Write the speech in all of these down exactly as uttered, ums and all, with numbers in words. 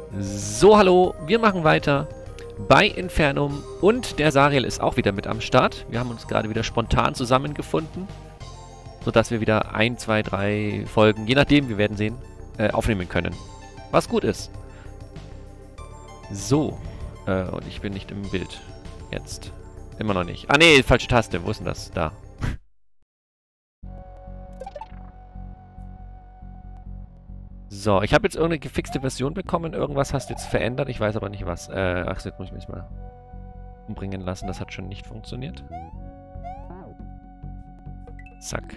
So, hallo, wir machen weiter bei Infernum und der Sariel ist auch wieder mit am Start. Wir haben uns gerade wieder spontan zusammengefunden, sodass wir wieder ein, zwei, drei Folgen, je nachdem, wir werden sehen, äh, aufnehmen können. Was gut ist. So, äh, und ich bin nicht im Bild. Jetzt. Immer noch nicht. Ah, nee, falsche Taste. Wo ist denn das? Da. So, ich habe jetzt irgendeine gefixte Version bekommen. Irgendwas hast du jetzt verändert. Ich weiß aber nicht was. Äh, ach, jetzt muss ich mich mal umbringen lassen. Das hat schon nicht funktioniert. Zack.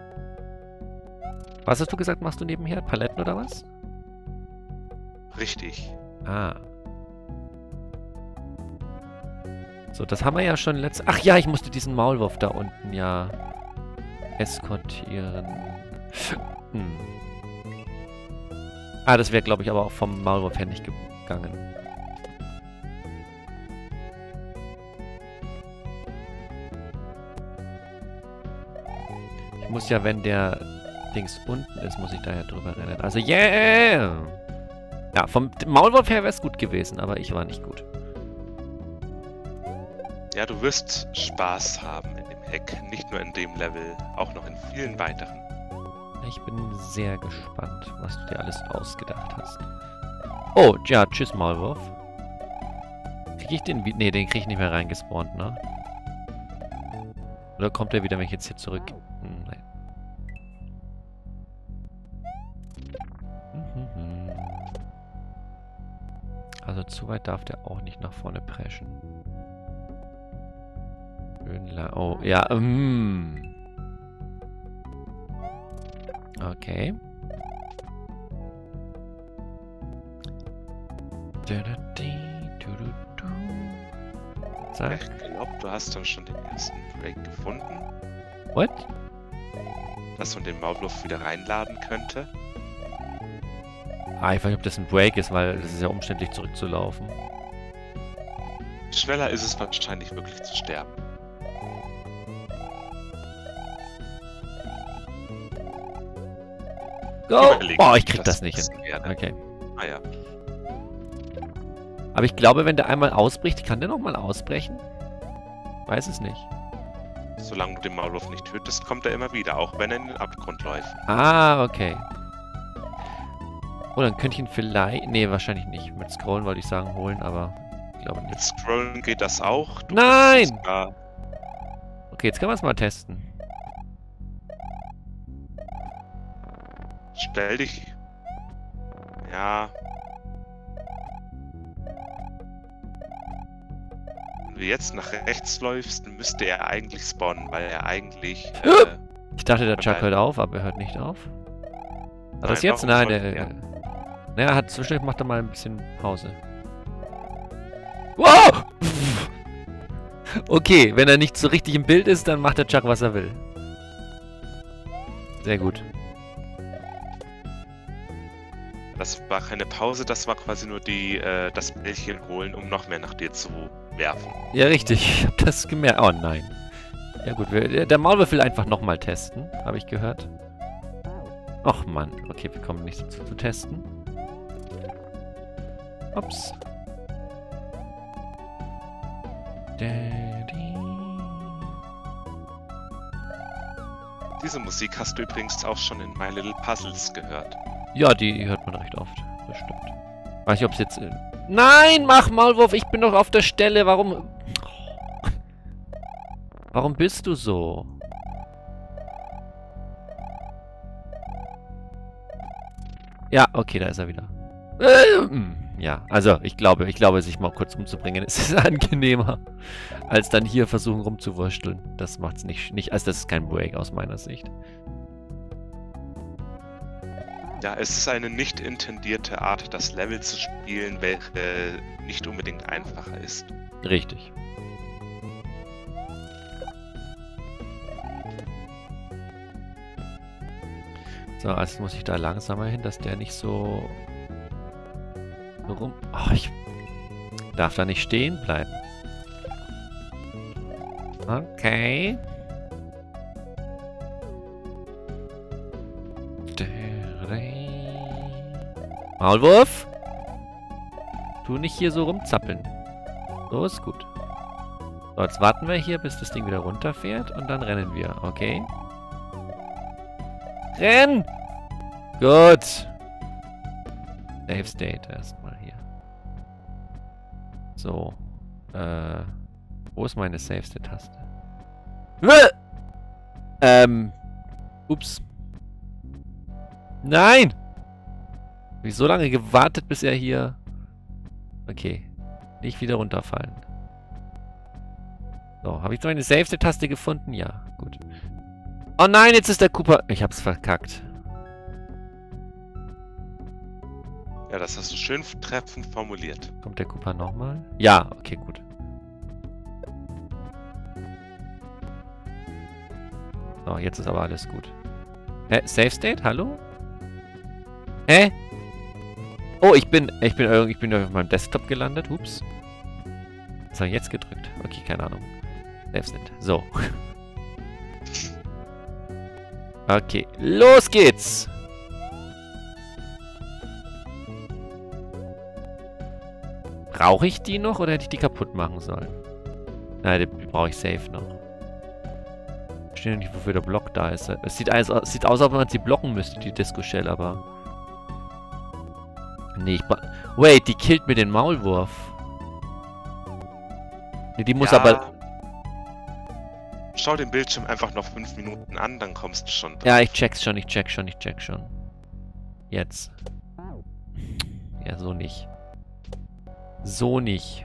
Was hast du gesagt, machst du nebenher? Paletten oder was? Richtig. Ah. So, das haben wir ja schon letztes... Ach ja, ich musste diesen Maulwurf da unten ja eskortieren. Hm. Ah, das wäre, glaube ich, aber auch vom Maulwurf her nicht gegangen. Ich muss ja, wenn der Dings unten ist, muss ich da ja drüber rennen. Also, yeah! Ja, vom Maulwurf her wäre es gut gewesen, aber ich war nicht gut. Ja, du wirst Spaß haben in dem Hack. Nicht nur in dem Level, auch noch in vielen weiteren. Ich bin sehr gespannt, was du dir alles ausgedacht hast. Oh, ja, tschüss, Maulwurf. Krieg ich den... Ne, den krieg ich nicht mehr reingespawnt, ne? Oder kommt er wieder, wenn ich jetzt hier zurück... Hm, nein. Also zu weit darf der auch nicht nach vorne preschen. Oh, ja, ähm... Okay. Zack. Ich glaube, du hast dann schon den ersten Break gefunden. What? Dass man den Maulwurf wieder reinladen könnte. Ah, ich weiß nicht, ob das ein Break ist, weil das ist ja umständlich zurückzulaufen. Schneller ist es wahrscheinlich wirklich zu sterben. Go! Oh, ich krieg das nicht hin. Okay. Ah ja. Aber ich glaube, wenn der einmal ausbricht, kann der nochmal ausbrechen? Weiß es nicht. Solange du den Maulwurf nicht tötest, kommt er immer wieder, auch wenn er in den Abgrund läuft. Ah, okay. Oh, dann könnte ich ihn vielleicht... Nee, wahrscheinlich nicht. Mit Scrollen wollte ich sagen, holen, aber ich glaube nicht. Mit Scrollen geht das auch. Du Nein! Okay, jetzt können wir es mal testen. Stell dich... Ja... Wenn du jetzt nach rechts läufst, müsste er eigentlich spawnen, weil er eigentlich... Äh, ich dachte, der Chuck hört auf, aber er hört nicht auf. Hat das jetzt? Nein, der... Ja. Naja, hat zwischendurch macht er mal ein bisschen Pause. Wow! Okay, wenn er nicht so richtig im Bild ist, dann macht der Chuck, was er will. Sehr gut. Das war keine Pause, das war quasi nur die, äh, das Bällchen holen, um noch mehr nach dir zu werfen. Ja, richtig. Ich hab das gemerkt. Oh nein. Ja gut, wir, der Maulwurf will einfach nochmal testen, habe ich gehört. Och Mann. Okay, wir kommen nicht dazu zu testen. Ups. Diese Musik hast du übrigens auch schon in My Little Puzzles gehört. Ja, die hört man recht oft. Das stimmt. Weiß nicht, ob es jetzt... Äh Nein, mach Maulwurf, ich bin doch auf der Stelle. Warum... Warum bist du so? Ja, okay, da ist er wieder. Ähm, ja, also ich glaube, ich glaube, sich mal kurz umzubringen, ist angenehmer, als dann hier versuchen rumzuwursteln. Das macht's nicht, nicht, also das ist kein Break aus meiner Sicht. Ja, es ist eine nicht intendierte Art, das Level zu spielen, welche nicht unbedingt einfacher ist. Richtig. So, also muss ich da langsamer hin, dass der nicht so rum... Oh, ich darf da nicht stehen bleiben. Okay. Maulwurf? Tu nicht hier so rumzappeln. So ist gut. So, jetzt warten wir hier, bis das Ding wieder runterfährt und dann rennen wir, okay? Renn! Gut. Save State erstmal hier. So. Äh. Wo ist meine Save State Taste? Ähm. Ups. Nein! Hab ich so lange gewartet, bis er hier... Okay. Nicht wieder runterfallen. So, habe ich meine Save State Taste gefunden? Ja, gut. Oh nein, jetzt ist der Cooper... Ich hab's verkackt. Ja, das hast du schön treffend formuliert. Kommt der Cooper nochmal? Ja, okay, gut. So, jetzt ist aber alles gut. Hä? Save State? Hallo? Hä? Oh, ich bin... Ich bin irgendwie... Ich bin auf meinem Desktop gelandet. Ups. Was habe ich jetzt gedrückt? Okay, keine Ahnung. Save State. So. Okay, los geht's! Brauche ich die noch oder hätte ich die kaputt machen sollen? Nein, die brauche ich safe noch. Ich verstehe nicht, wofür der Block da ist. Es sieht, also, es sieht aus, als ob man sie blocken müsste, die Disco Shell, aber... Nee, ich... Wait, die killt mir den Maulwurf. Nee, die muss ja, aber... Schau den Bildschirm einfach noch fünf Minuten an, dann kommst du schon drauf. Ja, ich check's schon, ich check schon, ich check schon. Jetzt. Ja, so nicht. So nicht.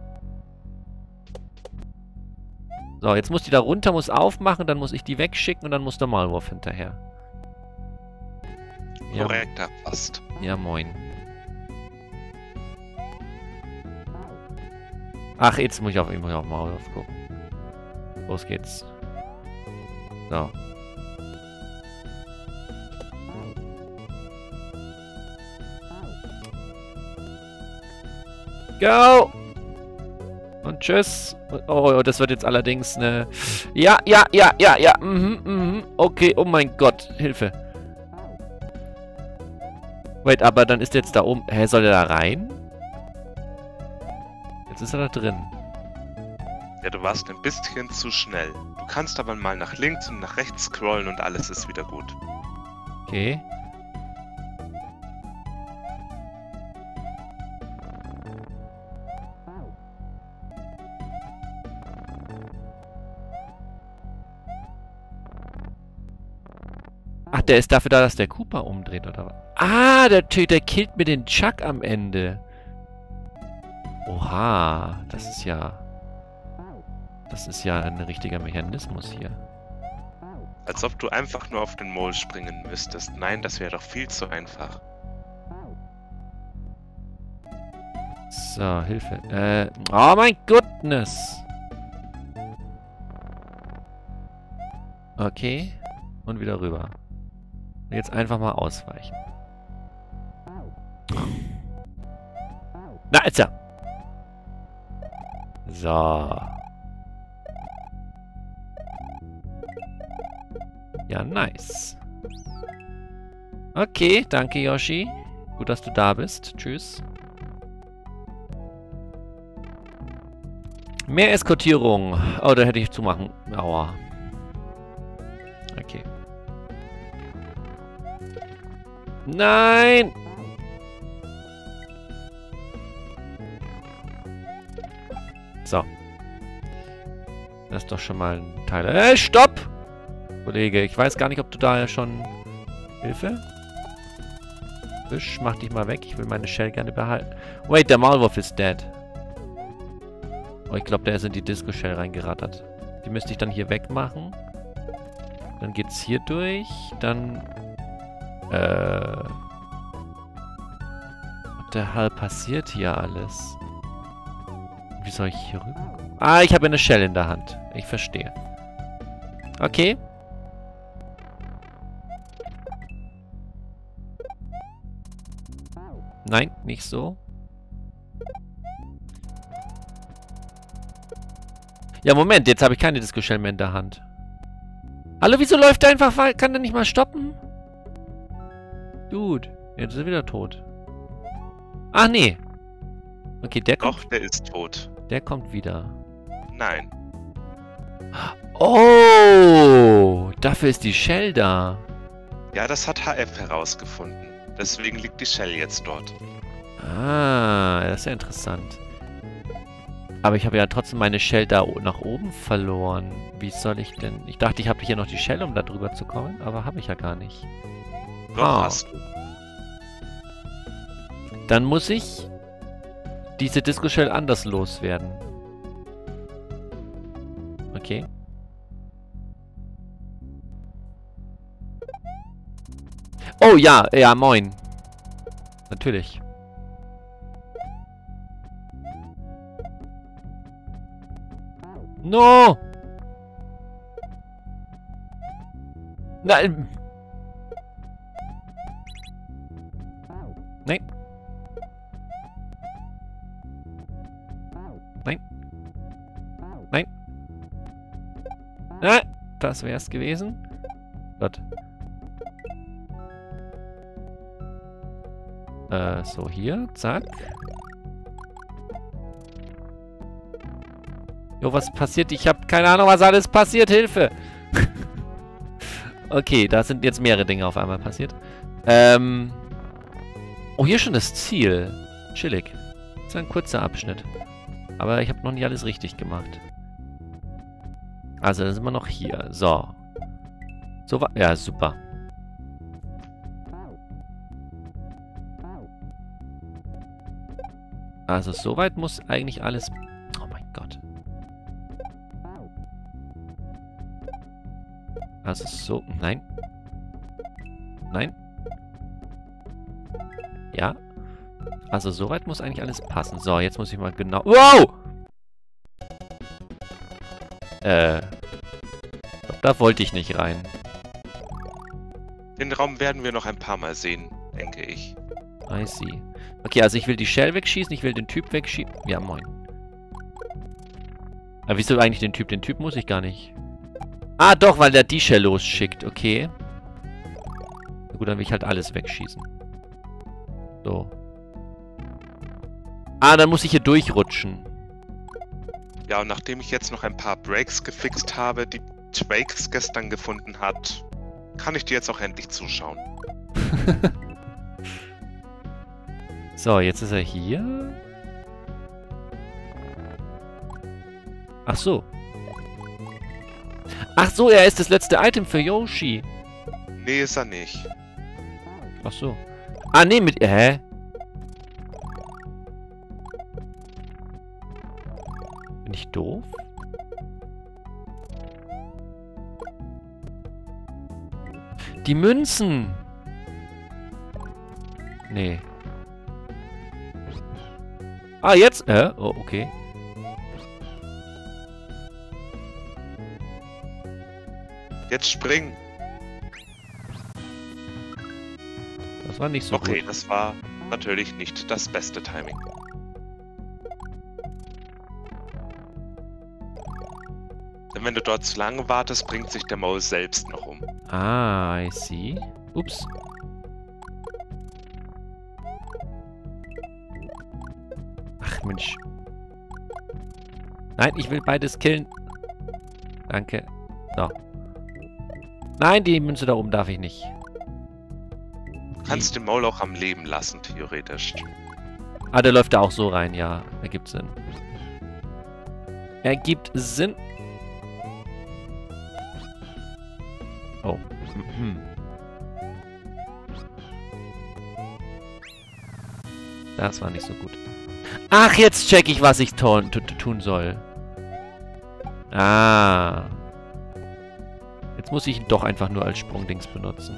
So, jetzt muss die da runter, muss aufmachen, dann muss ich die wegschicken und dann muss der Maulwurf hinterher. Ja, korrekt erfasst. ja, moin. Ach, jetzt muss ich auf, ich muss auf den Maulwurf gucken. Los geht's. So. Go! Und tschüss. Oh, das wird jetzt allerdings eine... Ja, ja, ja, ja, ja. Mhm, mhm. Okay, oh mein Gott. Hilfe. Wait, aber dann ist jetzt da oben... Hä, soll der da rein? Jetzt ist er da drin. Ja, du warst ein bisschen zu schnell. Du kannst aber mal nach links und nach rechts scrollen und alles ist wieder gut. Okay. Ach, der ist dafür da, dass der Cooper umdreht, oder was? Ah, der, der killt mir den Chuck am Ende. Oha, das ist ja... Das ist ja ein richtiger Mechanismus hier. Als ob du einfach nur auf den Mole springen müsstest. Nein, das wäre doch viel zu einfach. So, Hilfe. Äh, oh mein Goodness. Okay. Und wieder rüber. Und jetzt einfach mal ausweichen. Na, jetzt ja. So. Ja, nice. Okay, danke Yoshi. Gut, dass du da bist. Tschüss. Mehr Eskortierung. Oh, da hätte ich zumachen. Aua. Okay. Nein! So. Das ist doch schon mal ein Teil. Äh, stopp! Kollege, ich weiß gar nicht, ob du da ja schon... Hilfe? Fisch, mach dich mal weg. Ich will meine Shell gerne behalten. Wait, der Maulwurf ist dead. Oh, ich glaube, der ist in die Disco-Shell reingerattert. Die müsste ich dann hier wegmachen. Dann geht's hier durch. Dann... Äh... Was der Hell passiert hier alles? Wie soll ich hier rüber? Ah, ich habe eine Shell in der Hand. Ich verstehe. Okay. Nein, nicht so. Ja, Moment, jetzt habe ich keine Disco-Shell mehr in der Hand. Hallo, wieso läuft der einfach weiter? Kann der nicht mal stoppen? Dude, jetzt ist er wieder tot. Ach, nee. Okay, der kommt... Doch, der ist tot. Der kommt wieder. Nein. Oh! Dafür ist die Shell da. Ja, das hat H F herausgefunden. Deswegen liegt die Shell jetzt dort. Ah, das ist ja interessant. Aber ich habe ja trotzdem meine Shell da nach oben verloren. Wie soll ich denn... Ich dachte, ich habe hier noch die Shell, um da drüber zu kommen. Aber habe ich ja gar nicht. Doch, Ah. hast du. Dann muss ich diese Disco-Shell anders loswerden. Okay. Oh ja, ja, moin. Natürlich. No! Nein! Nein. Nein. Nein. Ah, das wär's gewesen. Gott. Äh, so hier. Zack. Jo, was passiert? Ich habe keine Ahnung, was alles passiert. Hilfe! Okay, da sind jetzt mehrere Dinge auf einmal passiert. Ähm... Oh, hier schon das Ziel. Chillig. Das ist ein kurzer Abschnitt. Aber ich habe noch nicht alles richtig gemacht. Also, dann sind wir noch hier. So. So war... Ja, super. Also, soweit muss eigentlich alles... Oh mein Gott. Also, so... Nein. Nein. Ja. Also, soweit muss eigentlich alles passen. So, jetzt muss ich mal genau... Wow! Äh... Da wollte ich nicht rein. Den Raum werden wir noch ein paar Mal sehen, denke ich. I see. Okay, also ich will die Shell wegschießen, ich will den Typ wegschießen. Ja, moin. Aber wieso eigentlich den Typ? Den Typ muss ich gar nicht. Ah, doch, weil der die Shell losschickt. Okay. Na gut, dann will ich halt alles wegschießen. So. Ah, dann muss ich hier durchrutschen. Ja, und nachdem ich jetzt noch ein paar Breaks gefixt habe, die Trakes gestern gefunden hat, kann ich dir jetzt auch endlich zuschauen. So, jetzt ist er hier. Ach so. Ach so, er ist das letzte Item für Yoshi. Nee, ist er nicht. Ach so. Ah, nee, mit... Hä? Bin ich doof? Die Münzen! Nee. Ah, jetzt? Äh? Oh, okay. Jetzt spring! Das war nicht so Okay, gut. das war natürlich nicht das beste Timing. Denn wenn du dort zu lange wartest, bringt sich der Maul selbst noch um. Ah, I see. Ups. Ach, Mensch. Nein, ich will beides killen. Danke. So. Nein, die Münze da oben darf ich nicht. Du kannst den Maul auch am Leben lassen, theoretisch. Ah, der läuft da auch so rein, ja. Ergibt Sinn. Ergibt Sinn. Oh. Mhm. Das war nicht so gut. Ach, jetzt check ich, was ich tun, tun soll. Ah. Jetzt muss ich ihn doch einfach nur als Sprungdings benutzen.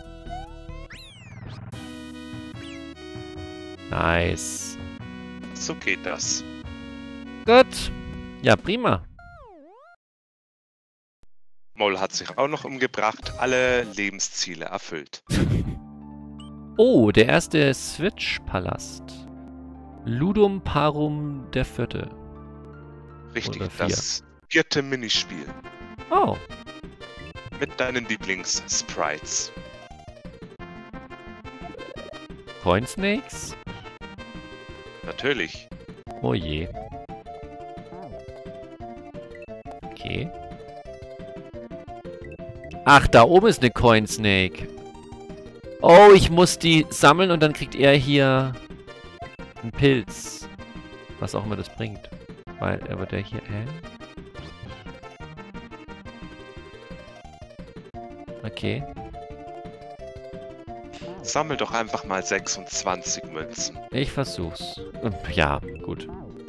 Nice. So geht das. Gut. Ja, prima. Maul hat sich auch noch umgebracht, alle Lebensziele erfüllt. Oh, der erste Switch-Palast. Ludum Parum der Vierte. Richtig, Oder vier. das vierte Minispiel. Oh. Mit deinen Lieblings-Sprites. Coin Snakes? Natürlich. Oh je. Okay. Ach, da oben ist eine Coin Snake. Oh, ich muss die sammeln und dann kriegt er hier einen Pilz. Was auch immer das bringt. Weil er wird ja hier... Hä? Okay. Sammel doch einfach mal sechsundzwanzig Münzen. Ich versuch's. Ja, gut.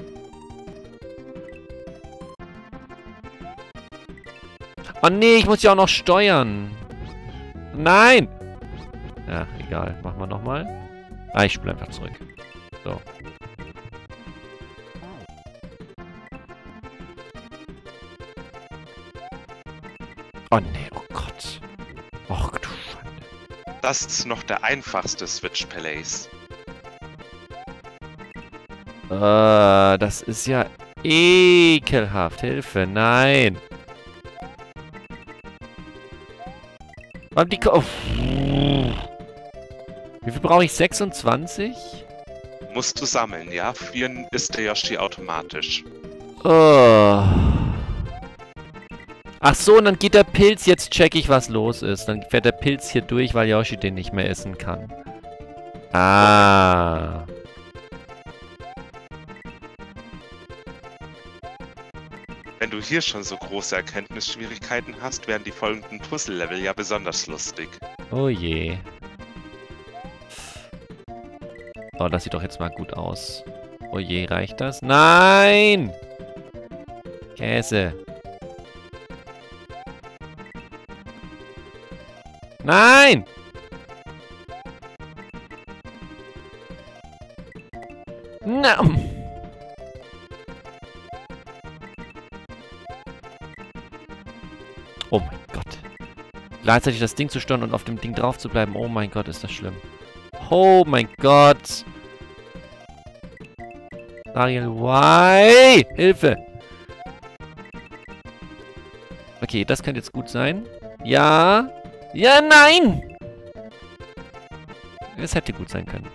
Oh nee, ich muss ja auch noch steuern. Nein! Ja, egal. Machen wir nochmal. Ah, ich spiele einfach zurück. So. Oh nee, oh Gott. Och, du Schande. Das ist noch der einfachste Switch Palace. Äh, das ist ja ekelhaft. Hilfe, nein. Warum die Ko- oh. Wie viel brauche ich? sechsundzwanzig? Musst du sammeln, ja? Frieren ist der Yoshi automatisch. Oh. Ach so, und dann geht der Pilz. Jetzt check ich, was los ist. Dann fährt der Pilz hier durch, weil Yoshi den nicht mehr essen kann. Ah. Wenn du hier schon so große Erkenntnisschwierigkeiten hast, werden die folgenden Puzzle-Level ja besonders lustig. Oh je. Oh, das sieht doch jetzt mal gut aus. Oh je, reicht das? Nein! Käse. Nein! Na. Oh mein Gott. Gleichzeitig das Ding zu steuern und auf dem Ding drauf zu bleiben. Oh mein Gott, ist das schlimm. Oh mein Gott. Ariel, why? Hilfe. Okay, das könnte jetzt gut sein. Ja. Ja, nein! Es hätte gut sein können.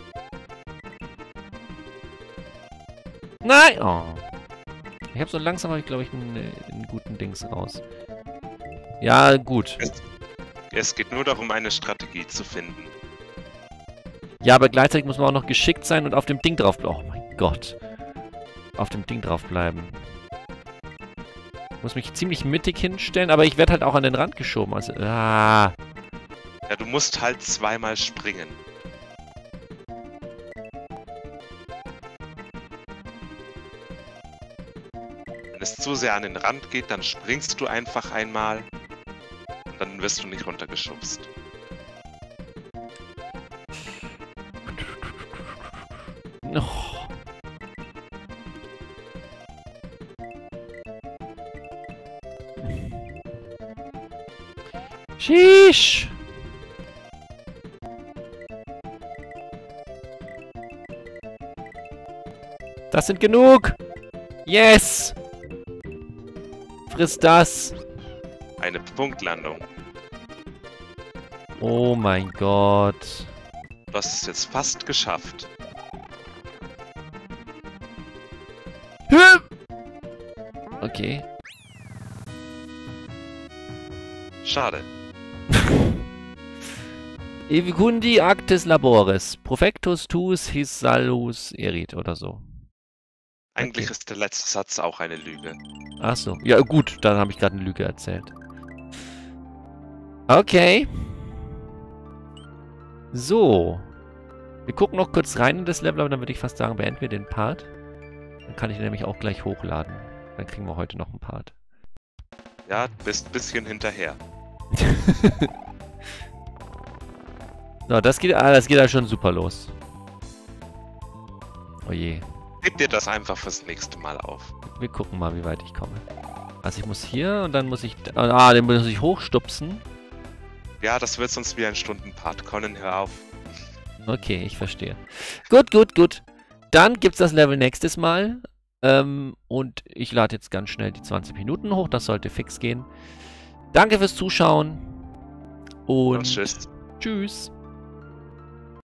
Nein! Oh. Ich habe so langsam, habe ich glaube ich, einen, einen guten Dings raus. Ja, gut. Es, es geht nur darum, eine Strategie zu finden. Ja, aber gleichzeitig muss man auch noch geschickt sein und auf dem Ding drauf bleiben. Oh mein Gott. Auf dem Ding drauf bleiben. Ich muss mich ziemlich mittig hinstellen, aber ich werde halt auch an den Rand geschoben. Also, ah. Ja, du musst halt zweimal springen. Wenn es zu sehr an den Rand geht, dann springst du einfach einmal und dann wirst du nicht runtergeschubst. Oh. Sheesh! Das sind genug! Yes! Friss das! Eine Punktlandung. Oh mein Gott. Du hast es jetzt fast geschafft. Okay. Schade. Evicundi actis labores. Profectus tuus his salus erit oder so. Eigentlich Okay. ist der letzte Satz auch eine Lüge. Ach so. Ja gut, dann habe ich gerade eine Lüge erzählt. Okay. So. Wir gucken noch kurz rein in das Level, aber dann würde ich fast sagen, beenden wir den Part. Dann kann ich ihn nämlich auch gleich hochladen. Dann kriegen wir heute noch einen Part. Ja, du bist ein bisschen hinterher. So, das geht, ah, das geht ja schon super los. Oh je. Gib dir das einfach fürs nächste Mal auf. Wir gucken mal, wie weit ich komme. Also ich muss hier und dann muss ich... Ah, den muss ich hochstupsen. Ja, das wird sonst wie ein Stundenpart. Conan, hör auf. Okay, ich verstehe. Gut, gut, gut. Dann gibt's das Level nächstes Mal. Ähm, und ich lade jetzt ganz schnell die zwanzig Minuten hoch. Das sollte fix gehen. Danke fürs Zuschauen. Und, Und tschüss. Tschüss.